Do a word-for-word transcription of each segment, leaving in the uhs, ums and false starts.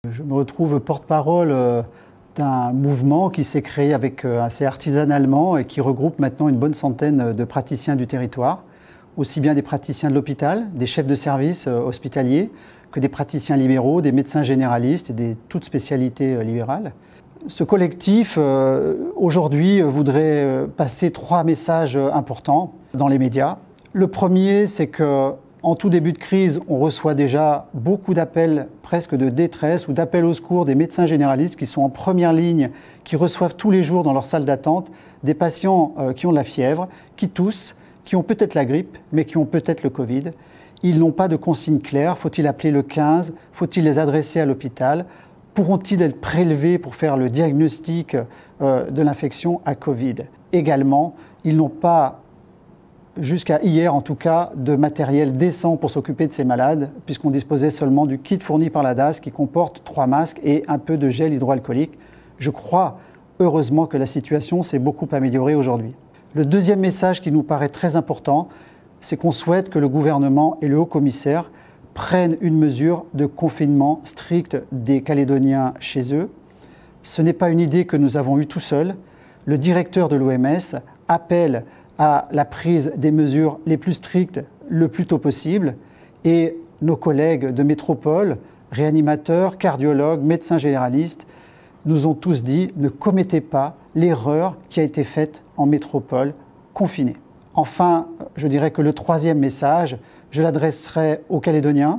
Je me retrouve porte-parole d'un mouvement qui s'est créé avec, assez artisanalement et qui regroupe maintenant une bonne centaine de praticiens du territoire, aussi bien des praticiens de l'hôpital, des chefs de service hospitaliers, que des praticiens libéraux, des médecins généralistes et des toutes spécialités libérales. Ce collectif, aujourd'hui, voudrait passer trois messages importants dans les médias. Le premier, c'est que en tout début de crise, on reçoit déjà beaucoup d'appels presque de détresse ou d'appels au secours des médecins généralistes qui sont en première ligne, qui reçoivent tous les jours dans leur salle d'attente des patients qui ont de la fièvre, qui toussent, qui ont peut-être la grippe, mais qui ont peut-être le Covid. Ils n'ont pas de consignes claires. Faut-il appeler le quinze? Faut-il les adresser à l'hôpital? Pourront-ils être prélevés pour faire le diagnostic de l'infection à Covid? Également, ils n'ont pas, jusqu'à hier en tout cas, de matériel décent pour s'occuper de ces malades, puisqu'on disposait seulement du kit fourni par la D A S qui comporte trois masques et un peu de gel hydroalcoolique. Je crois, heureusement, que la situation s'est beaucoup améliorée aujourd'hui. Le deuxième message qui nous paraît très important, c'est qu'on souhaite que le gouvernement et le haut-commissaire prennent une mesure de confinement strict des Calédoniens chez eux. Ce n'est pas une idée que nous avons eue tout seuls. Le directeur de l'O M S appelle à la prise des mesures les plus strictes le plus tôt possible et nos collègues de métropole, réanimateurs, cardiologues, médecins généralistes, nous ont tous dit ne commettez pas l'erreur qui a été faite en métropole confinée. Enfin, je dirais que le troisième message, je l'adresserai aux Calédoniens.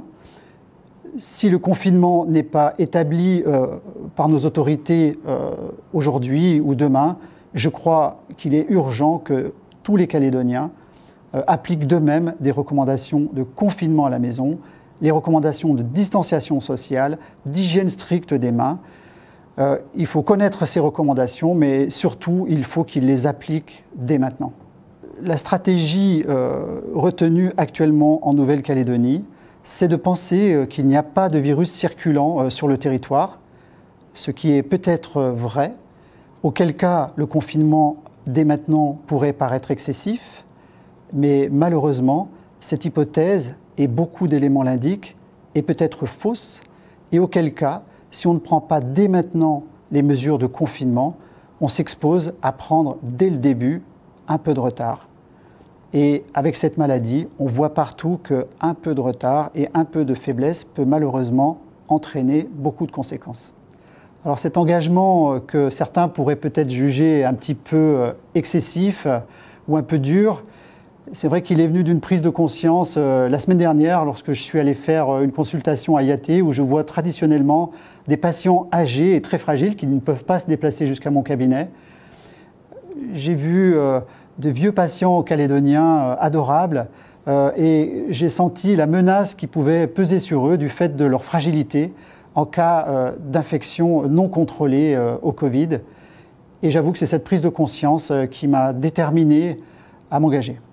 Si le confinement n'est pas établi euh, par nos autorités euh, aujourd'hui ou demain, je crois qu'il est urgent que tous les Calédoniens euh, appliquent d'eux-mêmes des recommandations de confinement à la maison, les recommandations de distanciation sociale, d'hygiène stricte des mains. Euh, il faut connaître ces recommandations, mais surtout, il faut qu'ils les appliquent dès maintenant. La stratégie euh, retenue actuellement en Nouvelle-Calédonie, c'est de penser euh, qu'il n'y a pas de virus circulant euh, sur le territoire, ce qui est peut-être vrai, auquel cas le confinement dès maintenant pourrait paraître excessif, mais malheureusement, cette hypothèse, et beaucoup d'éléments l'indiquent, est peut-être fausse, et auquel cas, si on ne prend pas dès maintenant les mesures de confinement, on s'expose à prendre dès le début un peu de retard. Et avec cette maladie, on voit partout qu'un peu de retard et un peu de faiblesse peut malheureusement entraîner beaucoup de conséquences. Alors cet engagement que certains pourraient peut-être juger un petit peu excessif ou un peu dur, c'est vrai qu'il est venu d'une prise de conscience la semaine dernière lorsque je suis allé faire une consultation à Yaté où je vois traditionnellement des patients âgés et très fragiles qui ne peuvent pas se déplacer jusqu'à mon cabinet. J'ai vu euh, de vieux patients calédoniens euh, adorables euh, et j'ai senti la menace qui pouvait peser sur eux du fait de leur fragilité en cas euh, d'infection non contrôlée euh, au Covid. Et j'avoue que c'est cette prise de conscience euh, qui m'a déterminé à m'engager.